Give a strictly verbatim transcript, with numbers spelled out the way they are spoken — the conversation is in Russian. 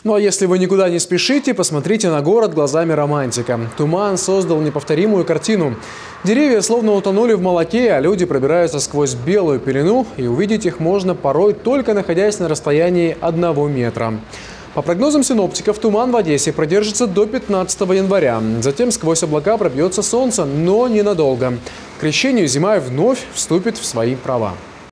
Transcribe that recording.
Ну а если вы никуда не спешите, посмотрите на город глазами романтика. Туман создал неповторимую картину. Деревья словно утонули в молоке, а люди пробираются сквозь белую пелену, и увидеть их можно порой только находясь на расстоянии одного метра. По прогнозам синоптиков, туман в Одессе продержится до пятнадцатого января. Затем сквозь облака пробьется солнце, но ненадолго. К крещению зима вновь вступит в свои права.